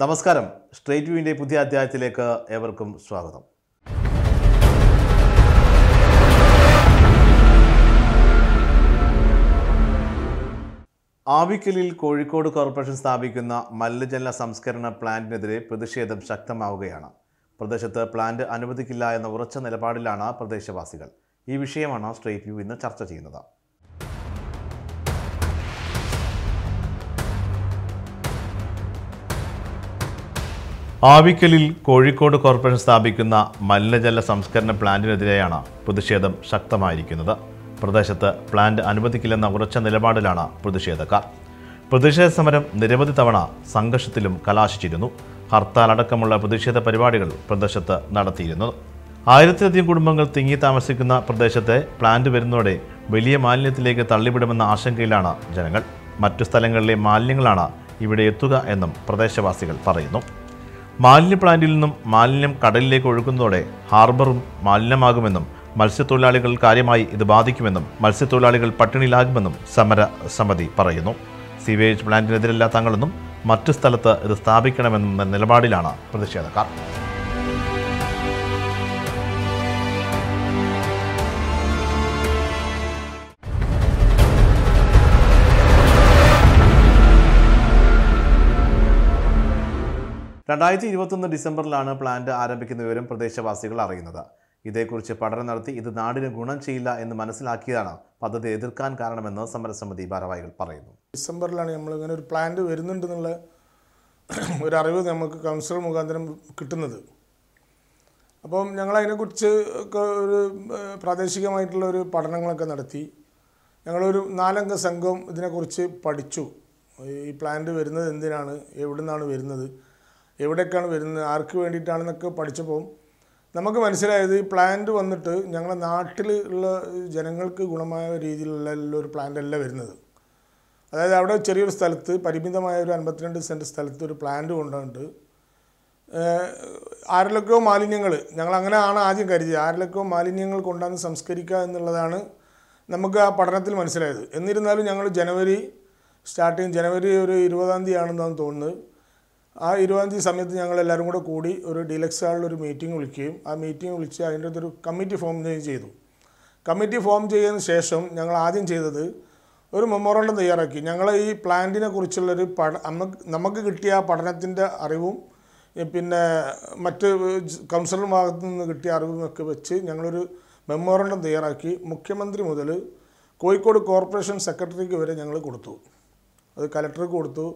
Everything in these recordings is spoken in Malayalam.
നമസ്കാരം. സ്ട്രേറ്റ് വ്യൂവിൻ്റെ പുതിയ അധ്യായത്തിലേക്ക് ഏവർക്കും സ്വാഗതം. ആവിക്കലിൽ കോഴിക്കോട് കോർപ്പറേഷൻ സ്ഥാപിക്കുന്ന മലിനജല സംസ്കരണ പ്ലാന്റിനെതിരെ പ്രതിഷേധം ശക്തമാവുകയാണ്. പ്രദേശത്ത് പ്ലാന്റ് അനുവദിക്കില്ല എന്ന ഉറച്ച നിലപാടിലാണ് പ്രദേശവാസികൾ. ഈ വിഷയമാണ് സ്ട്രേറ്റ് വ്യൂ ഇന്ന് ചർച്ച ചെയ്യുന്നത്. ആവിക്കലിൽ കോഴിക്കോട് കോർപ്പറേഷൻ സ്ഥാപിക്കുന്ന മലിനജല സംസ്കരണ പ്ലാന്റിനെതിരെയാണ് പ്രതിഷേധം ശക്തമായിരിക്കുന്നത്. പ്രദേശത്ത് പ്ലാന്റ് അനുവദിക്കില്ലെന്ന ഉറച്ച നിലപാടിലാണ് പ്രതിഷേധക്കാർ. പ്രതിഷേധ സമരം നിരവധി തവണ സംഘർഷത്തിലും കലാശിച്ചിരുന്നു. ഹർത്താൽ അടക്കമുള്ള പ്രതിഷേധ പരിപാടികൾ പ്രദേശത്ത് നടത്തിയിരുന്നു. 1000-ലധികം കുടുംബങ്ങൾ തിങ്ങി താമസിക്കുന്ന പ്രദേശത്തെ പ്ലാന്റ് വരുന്നതോടെ വലിയ മാലിന്യത്തിലേക്ക് തള്ളിവിടുമെന്ന ആശങ്കയിലാണ് ജനങ്ങൾ. മറ്റു സ്ഥലങ്ങളിലെ മാലിന്യങ്ങളാണ് ഇവിടെ എത്തുക എന്നും പ്രദേശവാസികൾ പറയുന്നു. മാലിന്യ പ്ലാന്റിൽ നിന്നും മാലിന്യം കടലിലേക്ക് ഒഴുകുന്നതോടെ ഹാർബറും മാലിന്യമാകുമെന്നും മത്സ്യത്തൊഴിലാളികൾ കാര്യമായി ഇത് ബാധിക്കുമെന്നും മത്സ്യത്തൊഴിലാളികൾ പട്ടിണിയിലാകുമെന്നും സമരസമിതി പറയുന്നു. സീവേജ് പ്ലാന്റിനെതിരല്ല തങ്ങളെന്നും മറ്റു സ്ഥലത്ത് ഇത് സ്ഥാപിക്കണമെന്ന നിലപാടിലാണ് പ്രതിഷേധക്കാർ. ഡിസംബറിലാണ് പ്ലാന്റ് ആരംഭിക്കുന്ന വിവരം പ്രദേശവാസികൾ അറിയുന്നത്. ഇതേക്കുറിച്ച് പഠനം നടത്തി ഇത് നാടിന് ഗുണം ചെയ്യില്ല എന്ന് മനസ്സിലാക്കിയതാണ് പദ്ധതി എതിർക്കാൻ കാരണമെന്ന് സമരസമിതി ഭാരവാഹികൾ പറയുന്നു. ഡിസംബറിലാണ് നമ്മളിങ്ങനെ ഒരു പ്ലാന്റ് വരുന്നുണ്ടെന്നുള്ള ഒരു അറിവ് നമുക്ക് കൗൺസിലർ മുഖാന്തരം കിട്ടുന്നത്. അപ്പം ഞങ്ങളതിനെക്കുറിച്ച് ഒരു പ്രാദേശികമായിട്ടുള്ള ഒരു പഠനങ്ങളൊക്കെ നടത്തി. ഞങ്ങളൊരു 4 അംഗ സംഘം ഇതിനെക്കുറിച്ച് പഠിച്ചു. ഈ പ്ലാന്റ് വരുന്നത് എന്തിനാണ്, എവിടെ നിന്നാണ് വരുന്നത്, എവിടേക്കാണ് വരുന്നത്, ആർക്ക് വേണ്ടിയിട്ടാണെന്നൊക്കെ പഠിച്ചപ്പോൾ നമുക്ക് മനസ്സിലായത് ഈ പ്ലാന്റ് വന്നിട്ട് ഞങ്ങളുടെ നാട്ടിൽ ഉള്ള ജനങ്ങൾക്ക് ഗുണമായ രീതിയിലുള്ള ഒരു പ്ലാന്റ് അല്ല വരുന്നത്. അതായത് അവിടെ ചെറിയൊരു സ്ഥലത്ത് പരിമിതമായ ഒരു 52 സെൻറ്റ് സ്ഥലത്ത് ഒരു പ്ലാന്റ് കൊണ്ടുവന്നിട്ട് ആരിലൊക്കെയോ മാലിന്യങ്ങൾ, ഞങ്ങളങ്ങനെയാണ് ആദ്യം കരുതിയത്, ആരിലൊക്കെയോ മാലിന്യങ്ങൾ കൊണ്ടുവന്ന് സംസ്കരിക്കുക എന്നുള്ളതാണ് നമുക്ക് ആ പഠനത്തിൽ മനസ്സിലായത്. എന്നിരുന്നാലും ഞങ്ങൾ ജനുവരി ഒരു 20-ാം തീയതി ആണെന്നാണ് തോന്നുന്നത്. ആ 20-ാം തീയതി സമയത്ത് ഞങ്ങളെല്ലാവരും കൂടെ കൂടി ഒരു ഡീലക്സ് ഹാളിലൊരു മീറ്റിംഗ് വിളിക്കുകയും ആ മീറ്റിംഗ് വിളിച്ച് അതിൻ്റെ ഒരു കമ്മിറ്റി ഫോം ചെയ്തു. കമ്മിറ്റി ഫോം ചെയ്തതിന് ശേഷം ഞങ്ങൾ ആദ്യം ചെയ്തത് ഒരു മെമ്മോറണ്ടം തയ്യാറാക്കി. ഞങ്ങൾ ഈ പ്ലാന്റിനെ കുറിച്ചുള്ളൊരു നമുക്ക് കിട്ടിയ പഠനത്തിൻ്റെ അറിവും പിന്നെ മറ്റ് കൗൺസിലർ ഭാഗത്തു നിന്ന് കിട്ടിയ അറിവുമൊക്കെ വെച്ച് ഞങ്ങളൊരു മെമ്മോറണ്ടം തയ്യാറാക്കി മുഖ്യമന്ത്രി മുതൽ കോഴിക്കോട് കോർപ്പറേഷൻ സെക്രട്ടറിക്ക് വരെ ഞങ്ങൾ കൊടുത്തു. അത് കലക്ടർക്ക് കൊടുത്തു,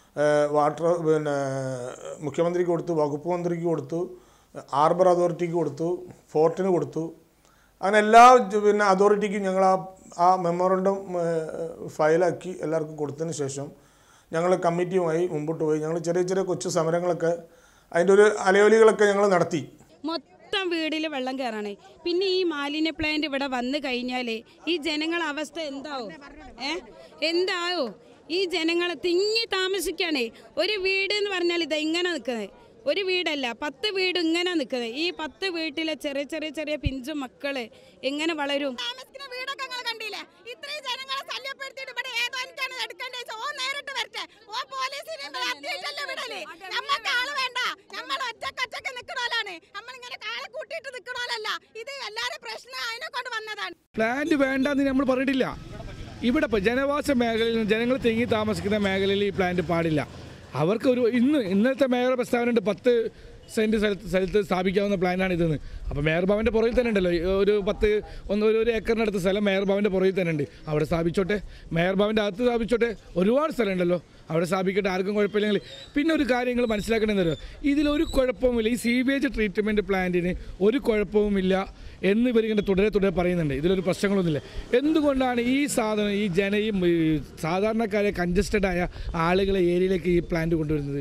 മുഖ്യമന്ത്രിക്ക് കൊടുത്തു, വകുപ്പ് മന്ത്രിക്ക് കൊടുത്തു, ഹാർബർ അതോറിറ്റിക്ക് കൊടുത്തു, ഫോർട്ടിന് കൊടുത്തു. അങ്ങനെ എല്ലാ അതോറിറ്റിക്കും ഞങ്ങൾ ആ മെമ്മോറണ്ടം ഫയലാക്കി എല്ലാവർക്കും കൊടുത്തതിന് ശേഷം ഞങ്ങൾ കമ്മിറ്റിയുമായി മുമ്പോട്ട് പോയി. ഞങ്ങൾ ചെറിയ കൊച്ചു സമരങ്ങളൊക്കെ അതിൻ്റെ ഒരു അലയോലികളൊക്കെ ഞങ്ങൾ നടത്തി. മൊത്തം വീടിൽ വെള്ളം കയറാണ്. പിന്നെ ഈ മാലിന്യ പ്ലാന്റ് ഇവിടെ വന്നു കഴിഞ്ഞാൽ ഈ ജനങ്ങളുടെ അവസ്ഥ എന്താവോ? ഈ ജനങ്ങൾ തിങ്ങി താമസിക്കുകയാണ്. ഒരു വീട് എന്ന് പറഞ്ഞാൽ ഇത് ഇങ്ങനെ നിൽക്കുന്നത്, ഒരു വീടല്ല 10 വീട് ഇങ്ങനെ നിൽക്കുന്നത്. ഈ 10 വീട്ടിലെ ചെറിയ പിഞ്ചു മക്കള് എങ്ങനെ വളരും? പ്ലാന്റ് വേണ്ടെന്ന് നമ്മൾ പറഞ്ഞിട്ടില്ല. ഇവിടെ ഇപ്പോൾ ജനവാസ മേഖലയിൽ ജനങ്ങൾ തിങ്ങി താമസിക്കുന്ന മേഖലയിൽ ഈ പ്ലാന്റ് പാടില്ല. അവർക്ക് ഇന്നത്തെ മേയറുടെ പ്രസ്താവനയുണ്ട് 10 സെൻറ്റ് സ്ഥലത്ത് സ്ഥാപിക്കാവുന്ന പ്ലാനാണ് ഇതെന്ന്. അപ്പോൾ മേയർ ഭവൻ്റെ പുറകിൽ തന്നെ ഉണ്ടല്ലോ ഒരു 1 ഏക്കറിനടുത്ത് സ്ഥലം മേയർ ഭവൻ്റെ പുറകിൽ തന്നെ ഉണ്ട്. അവിടെ സ്ഥാപിച്ചോട്ടെ, മേയർ ഭവൻ്റെ അകത്ത് സ്ഥാപിച്ചോട്ടെ, ഒരുപാട് സ്ഥലം ഉണ്ടല്ലോ, അവിടെ സ്ഥാപിക്കട്ടെ, ആർക്കും കുഴപ്പമില്ലെങ്കിൽ. പിന്നെ ഒരു കാര്യങ്ങൾ മനസ്സിലാക്കണമെന്ന് ഇതിലൊരു കുഴപ്പവുമില്ല. ഈ സീവേജ് ട്രീറ്റ്മെൻറ്റ് പ്ലാന്റിന് ഒരു കുഴപ്പവുമില്ല എന്ന് ഇവരിങ്ങനെ തുടരെ പറയുന്നുണ്ട്. ഇതിലൊരു പ്രശ്നങ്ങളൊന്നുമില്ല. എന്തുകൊണ്ടാണ് ഈ സാധനം ഈ സാധാരണക്കാരെ കൺജസ്റ്റഡായ ആളുകളെ ഏരിയയിലേക്ക് ഈ പ്ലാന്റ് കൊണ്ടുവരുന്നത്?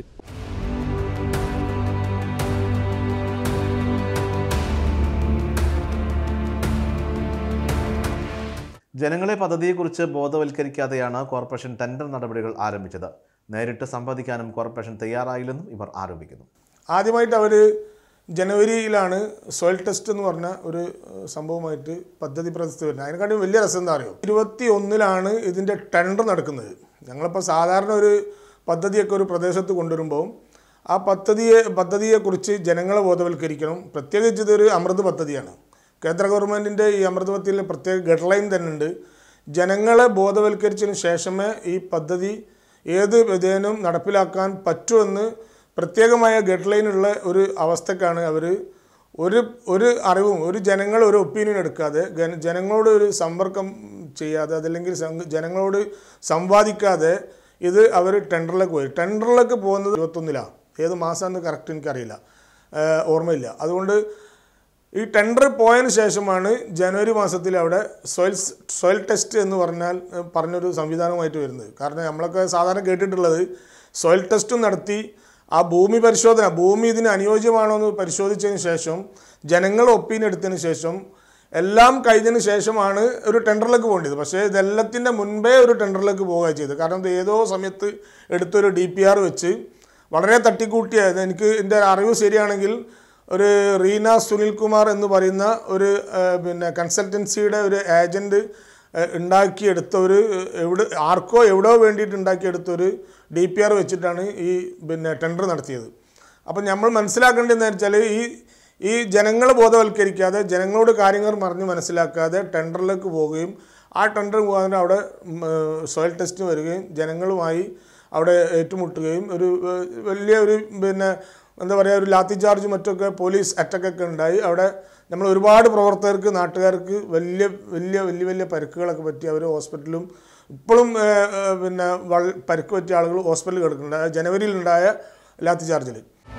ജനങ്ങളെ പദ്ധതിയെക്കുറിച്ച് ബോധവൽക്കരിക്കാതെയാണ് കോർപ്പറേഷൻ ടെൻഡർ നടപടികൾ ആരംഭിച്ചത്. നേരിട്ട് സംവദിക്കാനും കോർപ്പറേഷൻ തയ്യാറായില്ലെന്നും ഇവർ ആരോപിക്കുന്നു. ആദ്യമായിട്ട് അവർ ജനുവരിയിലാണ് സോയിൽ ടെസ്റ്റ് എന്ന് പറഞ്ഞ ഒരു സംഭവമായിട്ട് പദ്ധതി പ്രദേശത്ത് വരുന്നത്. അതിനെക്കാട്ടും വലിയ രസം എന്താ അറിയോ, 21-ലാണ് ഇതിൻ്റെ ടെൻഡർ നടക്കുന്നത്. ഞങ്ങളിപ്പോൾ സാധാരണ ഒരു പദ്ധതിയൊക്കെ ഒരു പ്രദേശത്ത് കൊണ്ടുവരുമ്പോൾ ആ പദ്ധതിയെക്കുറിച്ച് ജനങ്ങളെ ബോധവൽക്കരിക്കണം. പ്രത്യേകിച്ച് ഇതൊരു അമൃത് പദ്ധതിയാണ്. കേന്ദ്ര ഗവൺമെൻറ്റിൻ്റെ ഈ അമൃത് പദ്ധതിയിൽ പ്രത്യേക ഗൈഡ് ലൈൻ തന്നെ ഉണ്ട്. ജനങ്ങളെ ബോധവൽക്കരിച്ചതിന് ശേഷമേ ഈ പദ്ധതി ഏത് വിധേനയും നടപ്പിലാക്കാൻ പറ്റുമെന്ന് പ്രത്യേകമായ ഗൈഡ് ലൈനുള്ള ഒരു അവസ്ഥക്കാണ് അവർ ഒരു അറിവും ജനങ്ങൾ ഒരു ഒപ്പീനിയൻ എടുക്കാതെ ജനങ്ങളോട് ഒരു സമ്പർക്കം ചെയ്യാതെ അതല്ലെങ്കിൽ ജനങ്ങളോട് സംവാദിക്കാതെ ഇത് അവർ ടെൻഡറിലേക്ക് പോയി. ടെൻഡറിലേക്ക് പോകുന്നത് 21-ലാണ്. ഏത് മാസമെന്ന് കറക്റ്റ് എനിക്കറിയില്ല, ഓർമ്മയില്ല. അതുകൊണ്ട് ഈ ടെൻഡർ പോയതിന് ശേഷമാണ് ജനുവരി മാസത്തിൽ അവിടെ സോയിൽ ടെസ്റ്റ് എന്ന് പറഞ്ഞൊരു സംവിധാനമായിട്ട് വരുന്നത്. കാരണം നമ്മളൊക്കെ സാധാരണ കേട്ടിട്ടുള്ളത് സോയിൽ ടെസ്റ്റും നടത്തി ആ ഭൂമി പരിശോധന, ഭൂമി ഇതിന് അനുയോജ്യമാണോ എന്ന് പരിശോധിച്ചതിന് ശേഷം ജനങ്ങൾ ഒപ്പീനിയൻ എടുത്തതിന് ശേഷം എല്ലാം കഴിഞ്ഞതിന് ശേഷമാണ് ഒരു ടെൻഡറിലേക്ക് പോകേണ്ടത്. പക്ഷേ ഇതെല്ലാത്തിൻ്റെ മുൻപേ ഒരു ടെൻഡറിലേക്ക് പോവുക ചെയ്തത്. കാരണം ഇത് ഏതോ സമയത്ത് എടുത്തൊരു DPR വെച്ച് വളരെ തട്ടിക്കൂട്ടിയായത്. എനിക്ക് എൻ്റെ അറിവ് ശരിയാണെങ്കിൽ ഒരു റീന സുനിൽകുമാർ എന്ന് പറയുന്ന ഒരു കൺസൾട്ടൻസിയുടെ ഒരു ഏജൻറ്റ് ഉണ്ടാക്കിയെടുത്ത ആർക്കോ എവിടെയോ വേണ്ടിയിട്ട് ഉണ്ടാക്കിയെടുത്തൊരു DPR വെച്ചിട്ടാണ് ഈ ടെൻഡർ നടത്തിയത്. അപ്പം നമ്മൾ മനസ്സിലാക്കേണ്ടതെന്ന് വെച്ചാൽ ഈ ജനങ്ങളെ ബോധവൽക്കരിക്കാതെ ജനങ്ങളോട് കാര്യങ്ങൾ പറഞ്ഞ് മനസ്സിലാക്കാതെ ടെൻഡറിലേക്ക് പോവുകയും ആ ടെൻഡർ പോകാതെ അവിടെ സോയിൽ ടെസ്റ്റ് വരികയും ജനങ്ങളുമായി അവിടെ ഏറ്റുമുട്ടുകയും വലിയ എന്താ പറയുക ഒരു ലാത്തി ചാർജ് മറ്റൊക്കെ പോലീസ് അറ്റാക്കൊക്കെ ഉണ്ടായി. അവിടെ നമ്മൾ ഒരുപാട് പ്രവർത്തകർക്ക് നാട്ടുകാർക്ക് വലിയ പരിക്കുകളൊക്കെ പറ്റി അവർ ഹോസ്പിറ്റലും ഇപ്പോഴും പരിക്ക് പറ്റിയ ആളുകൾ ഹോസ്പിറ്റലിൽ കിടക്കുന്നുണ്ട്. ജനുവരിയിലുണ്ടായ ലാത്തി ചാർജിൽ.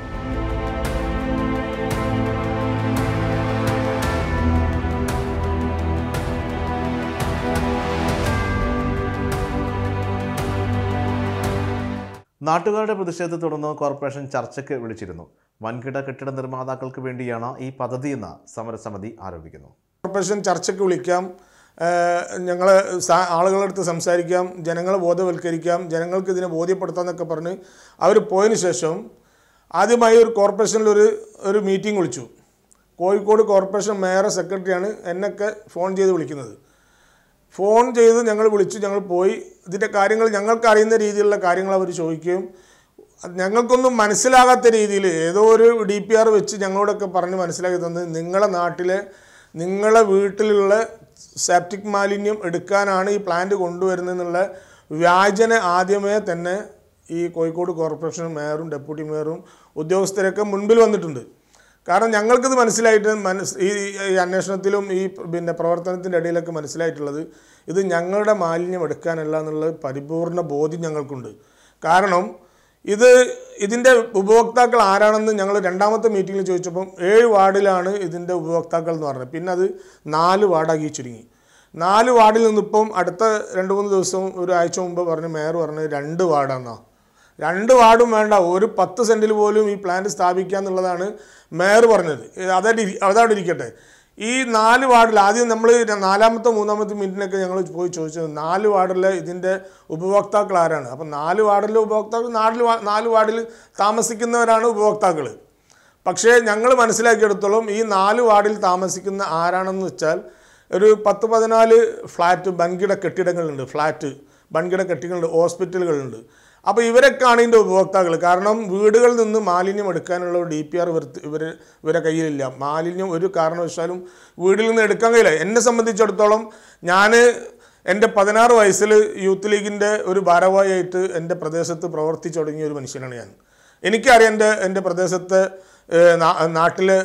നാട്ടുകാരുടെ പ്രതിഷേധത്തെ തുടർന്ന് കോർപ്പറേഷൻ ചർച്ചയ്ക്ക് വിളിച്ചിരുന്നു. വൻകിട കെട്ടിട നിർമ്മാതാക്കൾക്ക് വേണ്ടിയാണ് ഈ പദ്ധതിയെന്ന് സമരസമിതി ആരോപിക്കുന്നു. കോർപ്പറേഷൻ ചർച്ചയ്ക്ക് വിളിക്കാം, ഞങ്ങൾ ആളുകളടുത്ത് സംസാരിക്കാം, ജനങ്ങളെ ബോധവൽക്കരിക്കാം, ജനങ്ങൾക്ക് ഇതിനെ ബോധ്യപ്പെടുത്താമെന്നൊക്കെ പറഞ്ഞ് അവർ പോയതിന് ശേഷം ആദ്യമായി ഒരു കോർപ്പറേഷനിൽ ഒരു മീറ്റിംഗ് വിളിച്ചു. കോഴിക്കോട് കോർപ്പറേഷൻ മേയർ സെക്രട്ടറിയാണ് എന്നൊക്കെ ഫോൺ ചെയ്ത് വിളിക്കുന്നത്. ഫോൺ ചെയ്ത് ഞങ്ങൾ വിളിച്ചു, ഞങ്ങൾ പോയി ഇതിൻ്റെ കാര്യങ്ങൾ ഞങ്ങൾക്ക് അറിയുന്ന രീതിയിലുള്ള കാര്യങ്ങൾ അവർ ചോദിക്കുകയും ഞങ്ങൾക്കൊന്നും മനസ്സിലാകാത്ത രീതിയിൽ ഏതോ ഒരു DPR വെച്ച് ഞങ്ങളോടൊക്കെ പറഞ്ഞ് മനസ്സിലാക്കി തന്നത് നിങ്ങളെ നാട്ടിലെ നിങ്ങളെ വീട്ടിലുള്ള സെപ്റ്റിക് മാലിന്യം എടുക്കാനാണ് ഈ പ്ലാന്റ് കൊണ്ടുവരുന്നതെന്നുള്ള വ്യാജന ആദ്യമേ തന്നെ ഈ കോഴിക്കോട് കോർപ്പറേഷൻ മേയറും ഡെപ്യൂട്ടി മേയറും ഉദ്യോഗസ്ഥരൊക്കെ മുൻപിൽ വന്നിട്ടുണ്ട്. കാരണം ഞങ്ങൾക്കിത് മനസ്സിലായിട്ട് ഈ അന്വേഷണത്തിലും ഈ പ്രവർത്തനത്തിൻ്റെ ഇടയിലൊക്കെ മനസ്സിലായിട്ടുള്ളത് ഇത് ഞങ്ങളുടെ മാലിന്യം എടുക്കാനല്ല എന്നുള്ള പരിപൂർണ ബോധ്യം ഞങ്ങൾക്കുണ്ട്. കാരണം ഇതിൻ്റെ ഉപഭോക്താക്കൾ ആരാണെന്ന് ഞങ്ങൾ രണ്ടാമത്തെ മീറ്റിങ്ങിൽ ചോദിച്ചപ്പം 7 വാർഡിലാണ് ഇതിൻ്റെ ഉപഭോക്താക്കൾ എന്ന് പറഞ്ഞത്. പിന്നെ അത് 4 വാർഡാക്കി ചുരുങ്ങി. 4 വാർഡിൽ നിന്നിപ്പം അടുത്ത 2-3 ദിവസം ഒരാഴ്ച മുമ്പ് മേയർ പറഞ്ഞ് 2 വാർഡാണെന്നാ. 2 വാർഡും വേണ്ട, ഒരു 10 സെൻറ്റിൽ പോലും ഈ പ്ലാന്റ് സ്ഥാപിക്കുക എന്നുള്ളതാണ് മേയർ പറഞ്ഞത്. അതവിടെ ഇരിക്കട്ടെ. ഈ 4 വാർഡിൽ ആദ്യം നമ്മൾ 4-ാമത്തെ 3-ാമത്തെ മിനിറ്റിനൊക്കെ ഞങ്ങൾ പോയി ചോദിച്ചത് 4 വാർഡിലെ ഇതിൻ്റെ ഉപഭോക്താക്കൾ ആരാണ്. അപ്പം 4 വാർഡിലെ ഉപഭോക്താക്കൾ 4 വാർഡിൽ താമസിക്കുന്നവരാണ് ഉപഭോക്താക്കൾ. പക്ഷേ ഞങ്ങൾ മനസ്സിലാക്കിയെടുത്തോളം ഈ 4 വാർഡിൽ താമസിക്കുന്ന ആരാണെന്ന് വെച്ചാൽ ഒരു 10-14 ഫ്ലാറ്റ് വൻകിട കെട്ടിടങ്ങളുണ്ട്, വൻകിട കെട്ടിടങ്ങളുണ്ട്, ഹോസ്പിറ്റലുകളുണ്ട്. അപ്പോൾ ഇവരൊക്കെയാണ് ഇതിൻ്റെ ഉപഭോക്താക്കൾ. കാരണം വീടുകളിൽ നിന്ന് മാലിന്യം എടുക്കാനുള്ള ഒരു DPR ഇവരെ കയ്യിലില്ല. മാലിന്യം ഒരു കാരണവശാലും വീട്ടിൽ നിന്ന് എടുക്കാൻ കഴിയില്ല. എന്നെ സംബന്ധിച്ചിടത്തോളം ഞാൻ എൻ്റെ 16 വയസ്സിൽ യൂത്ത് ലീഗിൻ്റെ ഒരു ഭാരവാഹിയായിട്ട് എൻ്റെ പ്രദേശത്ത് പ്രവർത്തിച്ചു തുടങ്ങിയ ഒരു മനുഷ്യനാണ് ഞാൻ. എനിക്കറിയാം എൻ്റെ പ്രദേശത്തെ നാട്ടിലെ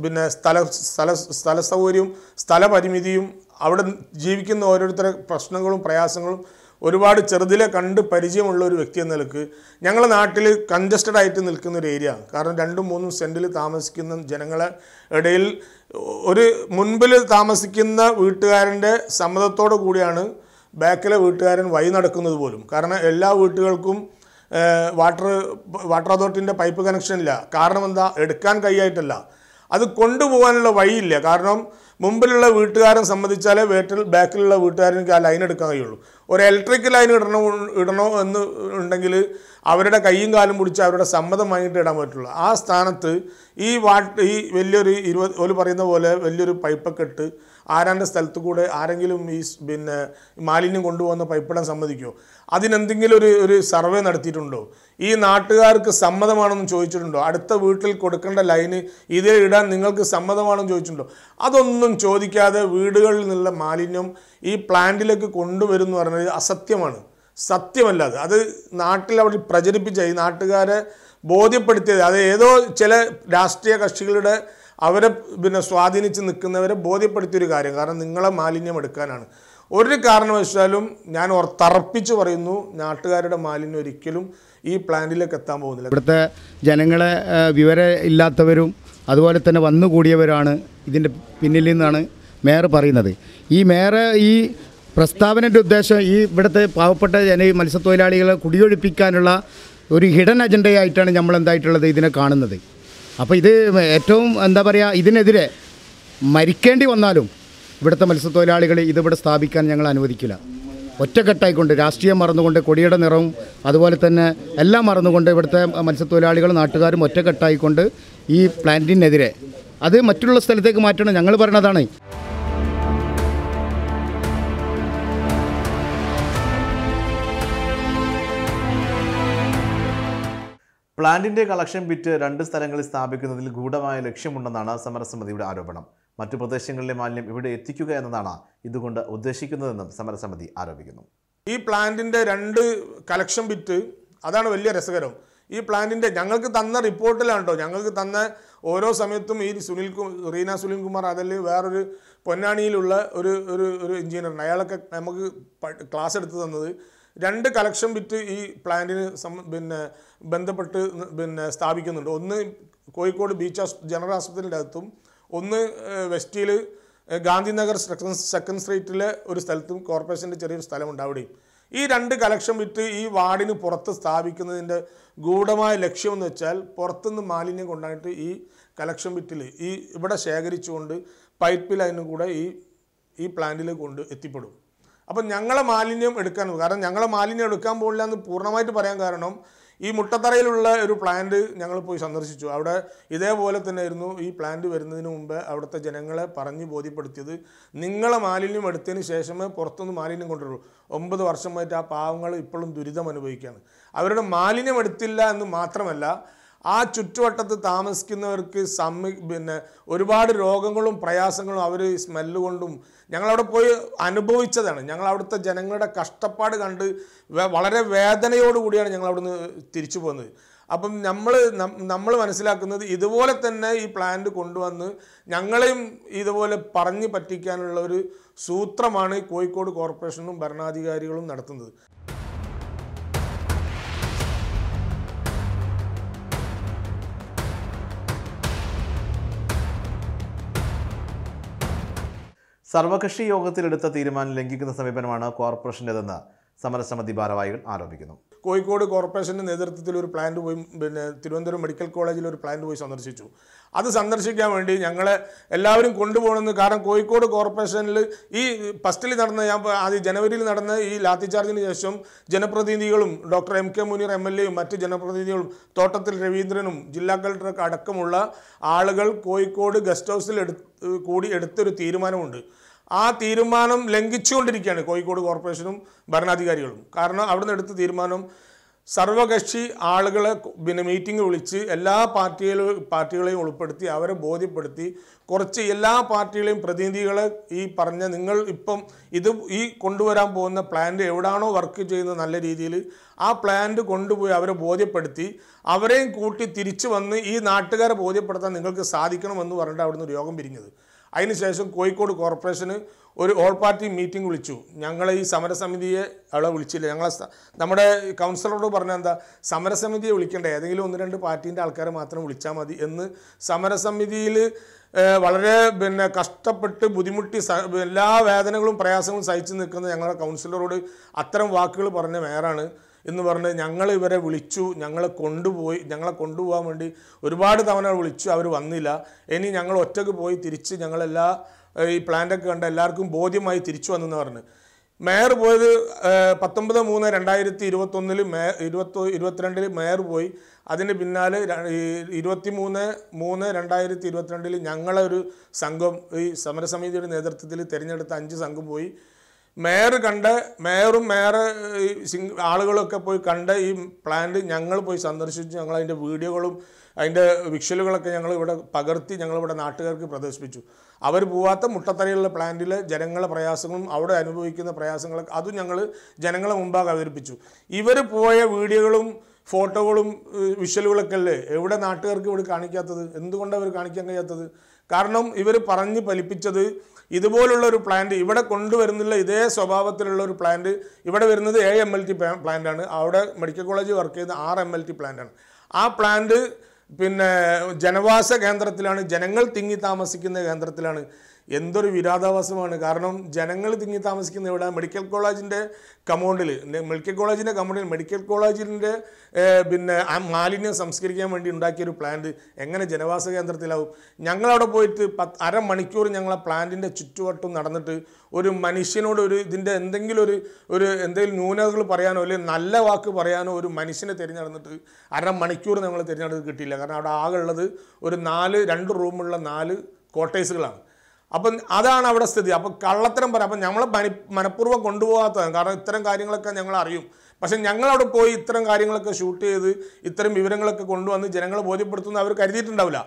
സ്ഥല സൗകര്യവും സ്ഥലപരിമിതിയും അവിടെ ജീവിക്കുന്ന ഓരോരുത്തരുടെ പ്രശ്നങ്ങളും പ്രയാസങ്ങളും ഒരുപാട് ചെറുതിലെ കണ്ട് പരിചയമുള്ള ഒരു വ്യക്തി എന്ന നിലക്ക് ഞങ്ങളുടെ നാട്ടിൽ കൺജസ്റ്റഡ് ആയിട്ട് നിൽക്കുന്ന ഒരു ഏരിയ. കാരണം 2-3 സെൻറ്റിൽ താമസിക്കുന്ന ജനങ്ങളെ ഇടയിൽ ഒരു മുൻപിൽ താമസിക്കുന്ന വീട്ടുകാരൻ്റെ സമ്മതത്തോടു കൂടിയാണ് ബാക്കിലെ വീട്ടുകാരൻ വഴി നടക്കുന്നത് പോലും. കാരണം എല്ലാ വീട്ടുകൾക്കും വാട്ടർ അതോറിറ്റിൻ്റെ പൈപ്പ് കണക്ഷൻ ഇല്ല. കാരണം എന്താ, എടുക്കാൻ കഴിയായിട്ടല്ല, അത് കൊണ്ടുപോകാനുള്ള വഴിയില്ല. കാരണം മുമ്പിലുള്ള വീട്ടുകാരൻ സമ്മതിച്ചാലേ ബാക്കിലുള്ള വീട്ടുകാരനക്ക് ആ ലൈൻ എടുക്കാൻ കഴിയുള്ളൂ. ഒരു ഇലക്ട്രിക് ലൈൻ ഇടണോ എന്ന് ഉണ്ടെങ്കിൽ അവരുടെ കൈയും കാലും പിടിച്ച് അവരുടെ സമ്മതം വാങ്ങിയിട്ട് ഇടാൻ പറ്റുള്ളൂ. ആ സ്ഥാനത്ത് ഈ വലിയൊരു ഒരു പറയുന്ന പോലെ വലിയൊരു പൈപ്പൊക്കെ ഇട്ട് ആരാൻ്റെ സ്ഥലത്ത് കൂടെ ആരെങ്കിലും ഈ മാലിന്യം കൊണ്ടുപോകുന്ന പൈപ്പിടാൻ സമ്മതിക്കുമോ? അതിനെന്തെങ്കിലും ഒരു സർവേ നടത്തിയിട്ടുണ്ടോ? ഈ നാട്ടുകാർക്ക് സമ്മതമാണെന്ന് ചോദിച്ചിട്ടുണ്ടോ? അടുത്ത വീട്ടിൽ കൊടുക്കേണ്ട ലൈന് ഇതേ ഇടാൻ നിങ്ങൾക്ക് സമ്മതമാണെന്ന് ചോദിച്ചിട്ടുണ്ടോ? അതൊന്നും ചോദിക്കാതെ വീടുകളിൽ നിന്നുള്ള മാലിന്യം ഈ പ്ലാന്റിലേക്ക് കൊണ്ടുവരുമെന്ന് പറഞ്ഞത് അസത്യമാണ്, സത്യമല്ല. അത് നാട്ടിൽ അവിടെ പ്രചരിപ്പിച്ച ഈ നാട്ടുകാരെ ബോധ്യപ്പെടുത്തിയത്, അത് ഏതോ ചില രാഷ്ട്രീയ കക്ഷികളുടെ അവരെ സ്വാധീനിച്ച് നിൽക്കുന്നവരെ ബോധ്യപ്പെടുത്തിയൊരു കാര്യം. കാരണം നിങ്ങളെ മാലിന്യം എടുക്കാനാണ്. ഒരു കാരണവശാലും ഞാൻ തറപ്പിച്ച് പറയുന്നു, നാട്ടുകാരുടെ മാലിന്യം ഒരിക്കലും ഈ പ്ലാന്റിലേക്ക് എത്താൻ പോകുന്നില്ല. ഇവിടുത്തെ ജനങ്ങളെ വിവരം ഇല്ലാത്തവരും അതുപോലെ തന്നെ വന്നുകൂടിയവരാണ് ഇതിൻ്റെ പിന്നിൽ നിന്നാണ് മേയർ പറയുന്നത്. ഈ മേയർ ഈ പ്രസ്താവനയുടെ ഉദ്ദേശം ഈ ഇവിടുത്തെ പാവപ്പെട്ട മത്സ്യത്തൊഴിലാളികളെ കുടിയൊഴിപ്പിക്കാനുള്ള ഒരു ഹിഡൻ അജണ്ടയായിട്ടാണ് നമ്മൾ എന്തായിട്ടുള്ളത് ഇതിനെ കാണുന്നത്. അപ്പോൾ ഇത് ഏറ്റവും എന്താ പറയുക, ഇതിനെതിരെ മരിക്കേണ്ടി വന്നാലും ഇവിടുത്തെ മത്സ്യത്തൊഴിലാളികൾ ഇതിവിടെ സ്ഥാപിക്കാൻ ഞങ്ങൾ അനുവദിക്കില്ല. ഒറ്റക്കെട്ടായിക്കൊണ്ട് രാഷ്ട്രീയം മറന്നുകൊണ്ട് കൊടിയുടെ നിറവും അതുപോലെ തന്നെ എല്ലാം മറന്നുകൊണ്ട് ഇവിടുത്തെ മത്സ്യത്തൊഴിലാളികളും നാട്ടുകാരും ഒറ്റക്കെട്ടായിക്കൊണ്ട് ഈ പ്ലാന്റിനെതിരെ അത് മറ്റുള്ള സ്ഥലത്തേക്ക് മാറ്റണം ഞങ്ങൾ പറഞ്ഞതാണ്. പ്ലാന്റിന്റെ കളക്ഷൻ ബിറ്റ് 2 സ്ഥലങ്ങളിൽ സ്ഥാപിക്കുന്നതിൽ ഗൂഢമായ ലക്ഷ്യമുണ്ടെന്നാണ് സമരസമിതിയുടെ ആരോപണം. മറ്റു പ്രദേശങ്ങളിലെ മാലിന്യം ഇവിടെ എത്തിക്കുക എന്നതാണ് ഇതുകൊണ്ട് ഉദ്ദേശിക്കുന്നതെന്നും സമരസമിതി ആരോപിക്കുന്നു. ഈ പ്ലാന്റിന്റെ 2 കളക്ഷൻ ബിറ്റ്, അതാണ് വലിയ രസകരം. ഈ പ്ലാന്റിന്റെ ഞങ്ങൾക്ക് തന്ന റിപ്പോർട്ടിലാണ് കേട്ടോ, ഞങ്ങൾക്ക് തന്ന ഓരോ സമയത്തും ഈ റീന സുനിൽകുമാർ അതല്ലേ വേറൊരു പൊന്നാണിയിലുള്ള ഒരു എഞ്ചിനീയറുണ്ട്, അയാളൊക്കെ നമുക്ക് ക്ലാസ് എടുത്ത് തന്നത് 2 കളക്ഷൻ ബിറ്റ് ഈ പ്ലാന്റിന് ബന്ധപ്പെട്ട് സ്ഥാപിക്കുന്നുണ്ട്. ഒന്ന് കോഴിക്കോട് ബീച്ച് ജനറൽ ആശുപത്രിയുടെ അകത്തും ഒന്ന് വെസ്റ്റിൽ ഗാന്ധിനഗർ സെക്കൻഡ് സ്ട്രീറ്റിലെ ഒരു സ്ഥലത്തും കോർപ്പറേഷൻ്റെ ചെറിയൊരു സ്ഥലമുണ്ട് അവിടെയും. ഈ 2 കളക്ഷൻ ബിറ്റ് ഈ വാർഡിന് പുറത്ത് സ്ഥാപിക്കുന്നതിൻ്റെ ഗൂഢമായ ലക്ഷ്യമെന്ന് വെച്ചാൽ പുറത്തുനിന്ന് മാലിന്യം കൊണ്ടായിട്ട് ഈ കളക്ഷൻ ബിറ്റിൽ ഇവിടെ ശേഖരിച്ചുകൊണ്ട് പൈപ്പിൽ അതിനും കൂടെ ഈ പ്ലാന്റിലേക്ക് കൊണ്ട് എത്തിപ്പെടും. അപ്പം ഞങ്ങളെ മാലിന്യം എടുക്കാൻ, കാരണം ഞങ്ങളെ മാലിന്യം എടുക്കാൻ പോകില്ല എന്ന് പൂർണ്ണമായിട്ട് പറയാൻ കാരണം ഈ മുട്ടത്തറയിലുള്ള ഒരു പ്ലാന്റ് ഞങ്ങൾ പോയി സന്ദർശിച്ചു. അവിടെ ഇതേപോലെ തന്നെ ആയിരുന്നു ഈ പ്ലാന്റ് വരുന്നതിന് മുമ്പ് അവിടുത്തെ ജനങ്ങളെ പറഞ്ഞ് ബോധ്യപ്പെടുത്തിയത്, നിങ്ങളെ മാലിന്യം എടുത്തതിന് ശേഷമേ പുറത്തുനിന്ന് മാലിന്യം കൊണ്ടുവരൂ. 9 വർഷമായിട്ട് ആ പാവങ്ങൾ ഇപ്പോഴും ദുരിതം അനുഭവിക്കുകയാണ്. അവരുടെ മാലിന്യം എടുത്തില്ല എന്ന് മാത്രമല്ല, ആ ചുറ്റുവട്ടത്ത് താമസിക്കുന്നവർക്ക് ഒരുപാട് രോഗങ്ങളും പ്രയാസങ്ങളും അവർ സ്മെല്ല് കൊണ്ടും ഞങ്ങളവിടെ പോയി അനുഭവിച്ചതാണ്. ഞങ്ങൾ അവിടുത്തെ ജനങ്ങളുടെ കഷ്ടപ്പാട് കണ്ട് വളരെ വേദനയോടുകൂടിയാണ് ഞങ്ങൾ അവിടുന്ന് തിരിച്ചു പോകുന്നത്. അപ്പം നമ്മൾ മനസ്സിലാക്കുന്നത് ഇതുപോലെ തന്നെ ഈ പ്ലാന്റ് കൊണ്ടുവന്ന് ഞങ്ങളെയും ഇതുപോലെ പറഞ്ഞ് പറ്റിക്കാനുള്ള ഒരു സൂത്രമാണ് കോഴിക്കോട് കോർപ്പറേഷനും ഭരണാധികാരികളും നടത്തുന്നത്. സർവകക്ഷി യോഗത്തിലെടുത്ത തീരുമാനം ലംഘിക്കുന്ന സമീപനമാണ് കോർപ്പറേഷൻ്റെതെന്ന് സമരസമിതി ഭാരവാഹികൾ ആരോപിക്കുന്നു. കോഴിക്കോട് കോർപ്പറേഷൻ്റെ നേതൃത്വത്തിൽ ഒരു പ്ലാന്റ് പോയി തിരുവനന്തപുരം മെഡിക്കൽ കോളേജിൽ ഒരു പ്ലാന്റ് പോയി സന്ദർശിച്ചു. അത് സന്ദർശിക്കാൻ വേണ്ടി ഞങ്ങളെ എല്ലാവരും കൊണ്ടുപോകണമെന്ന്, കാരണം കോഴിക്കോട് കോർപ്പറേഷനിൽ ഈ ഫസ്റ്റിൽ നടന്ന ജനുവരിയിൽ നടന്ന ഈ ലാത്തി ചാർജിന് ശേഷം ജനപ്രതിനിധികളും ഡോക്ടർ MK മുനീർ MLA യും മറ്റ് ജനപ്രതിനിധികളും തോട്ടത്തിൽ രവീന്ദ്രനും ജില്ലാ കളക്ടറൊക്കെ അടക്കമുള്ള ആളുകൾ കോഴിക്കോട് ഗസ്റ്റ് ഹൗസിൽ കൂടി എടുത്തൊരു തീരുമാനമുണ്ട്. ആ തീരുമാനം ലംഘിച്ചുകൊണ്ടിരിക്കുകയാണ് കോഴിക്കോട് കോർപ്പറേഷനും ഭരണാധികാരികളും. കാരണം അവിടുന്ന് എടുത്ത തീരുമാനം സർവകക്ഷി ആളുകളെ മീറ്റിംഗ് വിളിച്ച് എല്ലാ പാർട്ടികളെയും ഉൾപ്പെടുത്തി അവരെ ബോധ്യപ്പെടുത്തി കുറച്ച് എല്ലാ പാർട്ടികളെയും പ്രതിനിധികളെ ഈ പറഞ്ഞ നിങ്ങൾ ഇപ്പം ഈ കൊണ്ടുവരാൻ പോകുന്ന പ്ലാന്റ് എവിടാണോ വർക്ക് ചെയ്യുന്നത് നല്ല രീതിയിൽ ആ പ്ലാന്റ് കൊണ്ടുപോയി അവരെ ബോധ്യപ്പെടുത്തി അവരെയും കൂട്ടി തിരിച്ചു വന്ന് ഈ നാട്ടുകാരെ ബോധ്യപ്പെടുത്താൻ നിങ്ങൾക്ക് സാധിക്കണമെന്ന് പറഞ്ഞിട്ട് അവിടുന്ന് ഒരു യോഗം പിരിഞ്ഞത്. അതിനുശേഷം കോഴിക്കോട് കോർപ്പറേഷന് ഒരു ഓൾ പാർട്ടി മീറ്റിംഗ് വിളിച്ചു. ഞങ്ങളെ ഈ സമരസമിതിയെ അവിടെ വിളിച്ചില്ല. നമ്മുടെ കൗൺസിലറോട് പറഞ്ഞാൽ എന്താ, സമരസമിതിയെ വിളിക്കേണ്ട, ഏതെങ്കിലും 1-2 പാർട്ടീൻ്റെ ആൾക്കാരെ മാത്രം വിളിച്ചാൽ മതി എന്ന് സമരസമിതിയിൽ വളരെ കഷ്ടപ്പെട്ട് ബുദ്ധിമുട്ടി എല്ലാ വേദനകളും പ്രയാസങ്ങളും സഹിച്ചു നിൽക്കുന്ന ഞങ്ങളുടെ കൗൺസിലറോട് അത്തരം വാക്കുകൾ പറഞ്ഞ മേയറാണ് എന്ന് പറഞ്ഞ് ഞങ്ങൾ ഇവരെ വിളിച്ചു. ഞങ്ങളെ കൊണ്ടുപോകാൻ വേണ്ടി ഒരുപാട് തവണ വിളിച്ചു, അവർ വന്നില്ല. ഇനി ഞങ്ങൾ ഒറ്റക്ക് പോയി തിരിച്ച് ഞങ്ങളെല്ലാ ഈ പ്ലാന്റൊക്കെ കണ്ട എല്ലാവർക്കും ബോധ്യമായി തിരിച്ചു വന്നെന്ന് പറഞ്ഞ് മേയർ പോയത് 19/3/2021 മേയർ പോയി. അതിന് പിന്നാലെ 23/3/2022 ഞങ്ങളെ ഒരു സംഘം ഈ സമരസമിതിയുടെ നേതൃത്വത്തിൽ തിരഞ്ഞെടുത്ത 5 സംഘം പോയി. മേയറും ആളുകളൊക്കെ പോയി കണ്ട ഈ പ്ലാന്റ് ഞങ്ങൾ പോയി സന്ദർശിച്ചു. ഞങ്ങൾ അതിൻ്റെ വീഡിയോകളും അതിൻ്റെ വിഷ്വലുകളൊക്കെ ഞങ്ങൾ ഇവിടെ പകർത്തി ഞങ്ങളിവിടെ നാട്ടുകാർക്ക് പ്രദർശിപ്പിച്ചു. അവർ പോവാത്ത മുട്ടത്തറയുള്ള പ്ലാന്റിലെ ജനങ്ങളെ പ്രയാസങ്ങളും അവിടെ അനുഭവിക്കുന്ന പ്രയാസങ്ങളൊക്കെ അതും ഞങ്ങൾ ജനങ്ങളെ മുമ്പാകെ അവതരിപ്പിച്ചു. ഇവർ പോയ വീഡിയോകളും ഫോട്ടോകളും വിഷ്വലുകളൊക്കെ അല്ലേ എവിടെ നാട്ടുകാർക്ക് ഇവിടെ കാണിക്കാത്തത്? എന്തുകൊണ്ടാണ് അവർ കാണിക്കാൻ കഴിയാത്തത്? കാരണം ഇവർ പറഞ്ഞ് ഫലിപ്പിച്ചത് ഇതുപോലുള്ള ഒരു പ്ലാന്റ് ഇവിടെ കൊണ്ടുവരുന്നില്ല. ഇതേ സ്വഭാവത്തിലുള്ള ഒരു പ്ലാന്റ് ഇവിടെ വരുന്നത് 7 MLT പ്ലാന്റാണ്. അവിടെ മെഡിക്കൽ കോളേജ് വർക്ക് ചെയ്യുന്ന 6 MLT പ്ലാന്റാണ്. ആ പ്ലാന്റ് പിന്നെ ജനവാസ കേന്ദ്രത്തിലാണ്, ജനങ്ങൾ തിങ്ങി താമസിക്കുന്ന കേന്ദ്രത്തിലാണ്. എന്തൊരു വിരോധാഭാസമാണ്. കാരണം ജനങ്ങൾ തിങ്ങി താമസിക്കുന്ന ഇവിടെ മെഡിക്കൽ കോളേജിൻ്റെ കമ്പൗണ്ടിൽ മെഡിക്കൽ കോളേജിൻ്റെ പിന്നെ മാലിന്യം സംസ്കരിക്കാൻ വേണ്ടി ഉണ്ടാക്കിയൊരു പ്ലാന്റ് എങ്ങനെ ജനവാസ കേന്ദ്രത്തിലാവും? ഞങ്ങളവിടെ പോയിട്ട് അരമണിക്കൂർ ഞങ്ങൾ ആ പ്ലാന്റിൻ്റെ ചുറ്റുവട്ടം നടന്നിട്ട് ഒരു മനുഷ്യനോട് ഇതിൻ്റെ എന്തെങ്കിലും ന്യൂനതകൾ പറയാനോ അല്ലെങ്കിൽ നല്ല വാക്ക് പറയാനോ ഒരു മനുഷ്യനെ തിരഞ്ഞെടുത്തിട്ട് അരമണിക്കൂർ ഞങ്ങൾ തിരഞ്ഞെടുത്ത് കിട്ടിയില്ല. കാരണം അവിടെ ആകെ ഉള്ളത് ഒരു 2 റൂമുള്ള 4 ക്വാർട്ടേഴ്സുകളാണ്. അപ്പം അതാണ് അവിടെ സ്ഥിതി. അപ്പം കള്ളത്തരം പറയാം. അപ്പം നമ്മളെ മനഃപൂർവ്വം കൊണ്ടുപോകാത്തതാണ്. കാരണം ഇത്തരം കാര്യങ്ങളൊക്കെ ഞങ്ങൾ അറിയും. പക്ഷെ ഞങ്ങളവിടെ പോയി ഇത്തരം കാര്യങ്ങളൊക്കെ ഷൂട്ട് ചെയ്ത് ഇത്തരം വിവരങ്ങളൊക്കെ കൊണ്ടുവന്ന് ജനങ്ങളെ ബോധ്യപ്പെടുത്തുന്ന അവർ കരുതിയിട്ടുണ്ടാവില്ല.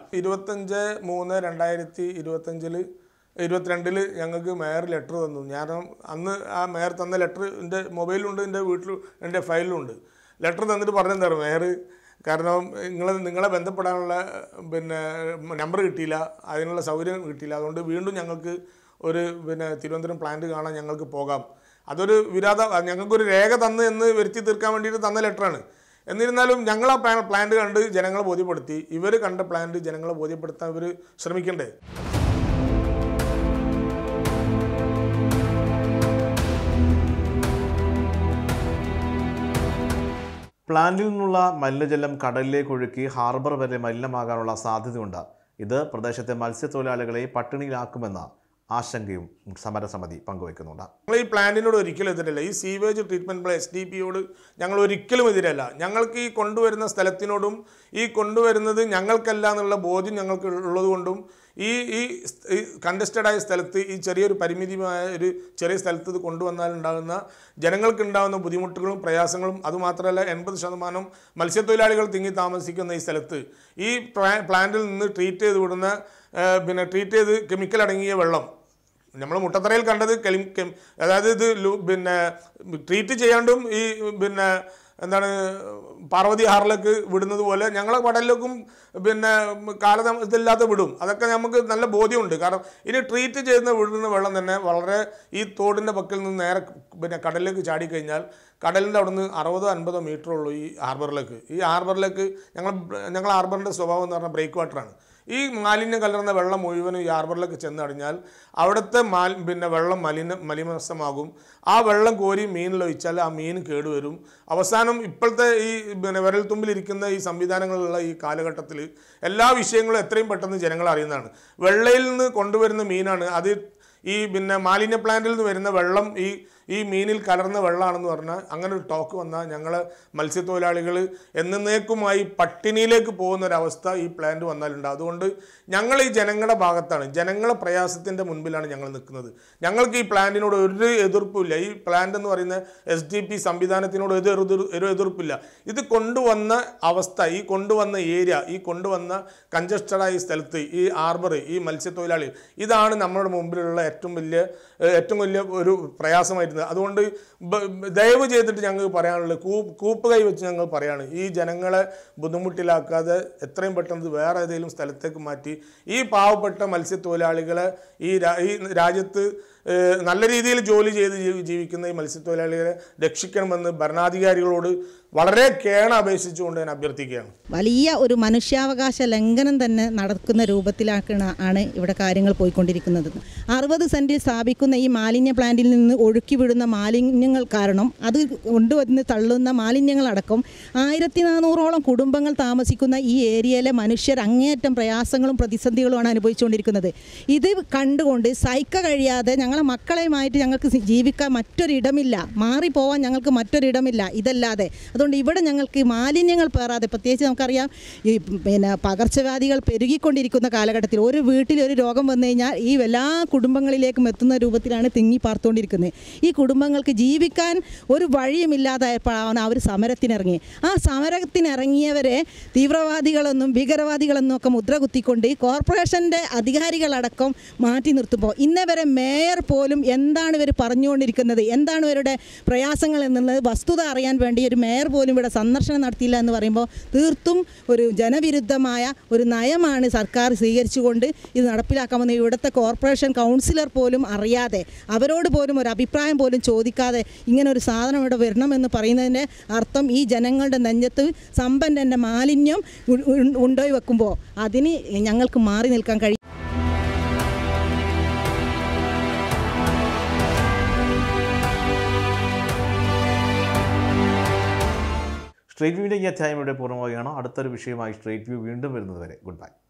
25/3/2022 ഞങ്ങൾക്ക് മേയർ ലെറ്റർ തന്നു. ഞാൻ അന്ന് ആ മേയർ തന്ന ലെറ്റർ എൻ്റെ മൊബൈലിലുണ്ട്, എൻ്റെ വീട്ടിലും എൻ്റെ ഫയലിലുണ്ട്. ലെറ്റർ തന്നിട്ട് പറഞ്ഞെന്താണ് മേയർ, കാരണം നിങ്ങളെ ബന്ധപ്പെടാനുള്ള നമ്പർ കിട്ടിയില്ല, അതിനുള്ള സൗകര്യം കിട്ടിയില്ല, അതുകൊണ്ട് വീണ്ടും ഞങ്ങൾക്ക് തിരുവനന്തപുരം പ്ലാന്റ് കാണാൻ ഞങ്ങൾക്ക് പോകാം. അതൊരു ഞങ്ങൾക്കൊരു രേഖ തന്ന് എന്ന് വരുത്തി തീർക്കാൻ വേണ്ടിയിട്ട് തന്ന ലെറ്ററാണ്. എന്നിരുന്നാലും ഞങ്ങൾ ആ പ്ലാന്റ് കണ്ട് ജനങ്ങളെ ബോധ്യപ്പെടുത്തി. ഇവർ കണ്ട പ്ലാന്റ് ജനങ്ങളെ ബോധ്യപ്പെടുത്താൻ ഇവർ ശ്രമിക്കണ്ടേ? പ്ലാന്റിൽ നിന്നുള്ള മലിനജലം കടലിലേക്ക് ഒഴുക്കി ഹാർബർ വരെ മലിനമാകാനുള്ള സാധ്യതയുണ്ട്. ഇത് പ്രദേശത്തെ മത്സ്യത്തൊഴിലാളികളെ പട്ടിണിയിലാക്കുമെന്ന ആശങ്കയും സമരസമിതി പങ്കുവയ്ക്കുന്നുണ്ട്. ഞങ്ങൾ ഈ പ്ലാന്റിനോട് ഒരിക്കലും എതിരല്ല. ഈ സീവേജ് ട്രീറ്റ്മെൻറ്റ് പ്ലാന്റ് STPയോട് ഞങ്ങൾ ഒരിക്കലും എതിരല്ല. ഞങ്ങൾക്ക് ഈ കൊണ്ടുവരുന്ന സ്ഥലത്തിനോടും ഈ കൊണ്ടുവരുന്നത് ഞങ്ങൾക്കല്ല എന്നുള്ള ബോധ്യം ഞങ്ങൾക്ക് ഉള്ളതുകൊണ്ടും ഈ കണ്ടസ്റ്റഡായ സ്ഥലത്ത് ഈ ചെറിയൊരു പരിമിതിയായ ഒരു ചെറിയ സ്ഥലത്ത് ഇത് കൊണ്ടുവന്നാലുണ്ടാകുന്ന ജനങ്ങൾക്കുണ്ടാകുന്ന ബുദ്ധിമുട്ടുകളും പ്രയാസങ്ങളും, അതുമാത്രമല്ല 80% മത്സ്യത്തൊഴിലാളികൾ തിങ്ങി താമസിക്കുന്ന ഈ സ്ഥലത്ത് ഈ പ്ലാന്റിൽ നിന്ന് ട്രീറ്റ് ചെയ്ത് കെമിക്കൽ അടങ്ങിയ വെള്ളം നമ്മൾ മുട്ടത്തറയിൽ കണ്ടത് അതായത് ഇത് ട്രീറ്റ് ചെയ്യാണ്ടും ഈ പാർവതി ആറിലേക്ക് വിടുന്നത് പോലെ ഞങ്ങളെ കടലിലേക്കും കാലതാമസമില്ലാതെ വിടും. അതൊക്കെ നമുക്ക് നല്ല ബോധ്യമുണ്ട്. കാരണം ഇനി ട്രീറ്റ് വിടുന്ന വെള്ളം തന്നെ വളരെ ഈ തോടിൻ്റെ പക്കൽ നിന്ന് നേരെ കടലിലേക്ക് ചാടിക്കഴിഞ്ഞാൽ കടലിൻ്റെ അവിടെ നിന്ന് 60-50 മീറ്റർ ഉള്ളൂ ഈ ഹാർബറിലേക്ക്. ഈ ഹാർബറിലേക്ക് ഞങ്ങൾ ഹാർബറിൻ്റെ സ്വഭാവം എന്ന് പറഞ്ഞാൽ ബ്രേക്ക് വാട്ടറാണ്. ഈ മാലിന്യം കലർന്ന വെള്ളം മുഴുവനും ഈ ഹാർബറിലേക്ക് ചെന്നടിഞ്ഞാൽ അവിടുത്തെ വെള്ളം മലിനസമാകും. ആ വെള്ളം കോരി മീനിലൊഴിച്ചാൽ ആ മീൻ കേടുവരും. അവസാനം ഇപ്പോഴത്തെ ഈ വിരൽത്തുമ്പിലിരിക്കുന്ന ഈ സംവിധാനങ്ങളുള്ള ഈ കാലഘട്ടത്തിൽ എല്ലാ വിഷയങ്ങളും എത്രയും പെട്ടെന്ന് ജനങ്ങൾ അറിയുന്നതാണ്. വെള്ളയിൽ നിന്ന് കൊണ്ടുവരുന്ന മീനാണ് അത്. ഈ മാലിന്യ പ്ലാന്റിൽ നിന്ന് വരുന്ന വെള്ളം ഈ മീനിൽ കലർന്ന വെള്ളമാണെന്ന് പറഞ്ഞാൽ അങ്ങനെ ഒരു ടോക്ക് വന്നാൽ ഞങ്ങൾ മത്സ്യത്തൊഴിലാളികൾ എന്നേക്കുമായി പട്ടിണിയിലേക്ക് പോകുന്നൊരവസ്ഥ ഈ പ്ലാന്റ് വന്നാലുണ്ട്. അതുകൊണ്ട് ഞങ്ങൾ ഈ ജനങ്ങളുടെ ഭാഗത്താണ്, ജനങ്ങളെ പ്രയാസത്തിൻ്റെ മുൻപിലാണ് ഞങ്ങൾ നിൽക്കുന്നത്. ഞങ്ങൾക്ക് ഈ പ്ലാന്റിനോട് ഒരു എതിർപ്പില്ല. ഈ പ്ലാന്റ് എന്ന് പറയുന്ന SDP സംവിധാനത്തിനോട് ഒരു എതിർപ്പില്ല. ഇത് കൊണ്ടുവന്ന അവസ്ഥ, ഈ കൊണ്ടുവന്ന ഏരിയ, ഈ കൊണ്ടുവന്ന കഞ്ചസ്റ്റഡായ സ്ഥലത്ത് ഈ ഹാർബർ, ഈ മത്സ്യത്തൊഴിലാളി, ഇതാണ് നമ്മുടെ മുമ്പിലുള്ള ഏറ്റവും വലിയ ഒരു പ്രയാസമായിരുന്നത്. അതുകൊണ്ട് ദയവ് ചെയ്തിട്ട് ഞങ്ങൾക്ക് പറയാനുള്ളത്, കൂപ്പ് കൈ വെച്ച് ഞങ്ങൾ പറയാണ്, ഈ ജനങ്ങളെ ബുദ്ധിമുട്ടിലാക്കാതെ എത്രയും പെട്ടെന്ന് വേറെ ഏതെങ്കിലും സ്ഥലത്തേക്ക് മാറ്റി ഈ പാവപ്പെട്ട മത്സ്യത്തൊഴിലാളികളെ ഈ രാജ്യത്ത് നല്ല രീതിയിൽ ജോലി ചെയ്ത് ജീവിക്കുന്ന ഈ മത്സ്യത്തൊഴിലാളികളെ രക്ഷിക്കണമെന്ന് ഭരണാധികാരികളോട് വളരെ അപേക്ഷിച്ചുകൊണ്ട് ഞാൻ അഭ്യർത്ഥിക്കുകയാണ്. വലിയ ഒരു മനുഷ്യാവകാശ ലംഘനം തന്നെ നടക്കുന്ന രൂപത്തിലാണ് ഇവിടെ കാര്യങ്ങൾ പോയിക്കൊണ്ടിരിക്കുന്നത്. 60 സെൻറ്റിൽ സ്ഥാപിക്കുന്ന ഈ മാലിന്യ പ്ലാന്റിൽ നിന്ന് ഒഴുക്കിവിടുന്ന മാലിന്യങ്ങൾ കാരണം അത് കൊണ്ടുവന്ന് തള്ളുന്ന മാലിന്യങ്ങളടക്കം 1400ഓളം കുടുംബങ്ങൾ താമസിക്കുന്ന ഈ ഏരിയയിലെ മനുഷ്യർ അങ്ങേയറ്റം പ്രയാസങ്ങളും പ്രതിസന്ധികളുമാണ് അനുഭവിച്ചുകൊണ്ടിരിക്കുന്നത്. ഇത് കണ്ടുകൊണ്ട് സഹിക്ക കഴിയാതെ ഞങ്ങൾ ഞങ്ങളെ മക്കളെയുമായിട്ട് ഞങ്ങൾക്ക് ജീവിക്കാൻ മറ്റൊരിടമില്ല, മാറിപ്പോവാൻ ഞങ്ങൾക്ക് മറ്റൊരിടമില്ല ഇതല്ലാതെ. അതുകൊണ്ട് ഇവിടെ ഞങ്ങൾക്ക് മാലിന്യങ്ങൾ പേറാതെ, പ്രത്യേകിച്ച് നമുക്കറിയാം ഈ പകർച്ചവ്യാധികൾ പെരുകിക്കൊണ്ടിരിക്കുന്ന കാലഘട്ടത്തിൽ ഒരു വീട്ടിൽ ഒരു രോഗം വന്നു കഴിഞ്ഞാൽ ഈ എല്ലാ കുടുംബങ്ങളിലേക്കും എത്തുന്ന രൂപത്തിലാണ് തിങ്ങി പാർത്തുകൊണ്ടിരിക്കുന്നത്. ഈ കുടുംബങ്ങൾക്ക് ജീവിക്കാൻ ഒരു വഴിയുമില്ലാതായപ്പോഴാണ് അവർ സമരത്തിനിറങ്ങി. ആ സമരത്തിനിറങ്ങിയവരെ തീവ്രവാദികളെന്നും ഭീകരവാദികളെന്നും ഒക്കെ മുദ്ര കുത്തിക്കൊണ്ട് കോർപ്പറേഷൻ്റെ അധികാരികളടക്കം മാറ്റി നിർത്തുമ്പോൾ ഇന്നവരെ മേയർ പോലും എന്താണ് ഇവർ പറഞ്ഞുകൊണ്ടിരിക്കുന്നത്, എന്താണ് ഇവരുടെ പ്രയാസങ്ങൾ എന്നുള്ളത് വസ്തുത അറിയാൻ വേണ്ടി ഒരു മേയർ പോലും ഇവിടെ സന്ദർശനം നടത്തിയില്ല എന്ന് പറയുമ്പോൾ തീർത്തും ഒരു ജനവിരുദ്ധമായ ഒരു നയമാണ് സർക്കാർ സ്വീകരിച്ചുകൊണ്ട് ഇത് നടപ്പിലാക്കാമെന്ന് ഇവിടുത്തെ കോർപ്പറേഷൻ കൗൺസിലർ പോലും അറിയാതെ, അവരോട് പോലും ഒരു അഭിപ്രായം പോലും ചോദിക്കാതെ ഇങ്ങനെ ഒരു സാധനം ഇവിടെ വരണമെന്ന് പറയുന്നതിൻ്റെ അർത്ഥം ഈ ജനങ്ങളുടെ നെഞ്ചത്ത് സമ്പന്നൻ്റെ മാലിന്യം ഉണ്ടോയി വെക്കുമ്പോൾ അതിന് ഞങ്ങൾക്ക് മാറി നിൽക്കാൻ കഴിയും. സ്ട്രേറ്റ് വ്യൂവിൻ്റെ ഈ അധ്യായം ഇവിടെ പൂർണ്ണമാവുകയാണ്. അടുത്തൊരു വിഷയമായി സ്ട്രേറ്റ് വ്യൂ വീണ്ടും വരുന്നതുവരെ ഗുഡ് ബൈ.